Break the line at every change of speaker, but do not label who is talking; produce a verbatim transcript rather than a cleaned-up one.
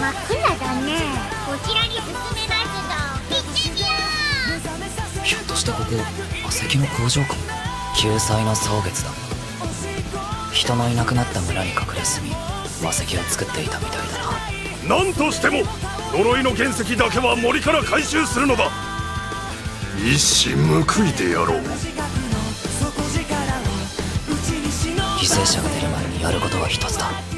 真っ暗だね。こちらに進めますぞ。行ってみよう。
ひょっとしてここ魔石の工場かも。救済の蒼月だ。人のいなくなった村に隠れ住み魔石を作っていたみたいだな。
何としても呪いの原石だけは森から回収するのだ。一矢報いてやろう。
犠牲者が出る前にやることは一つだ。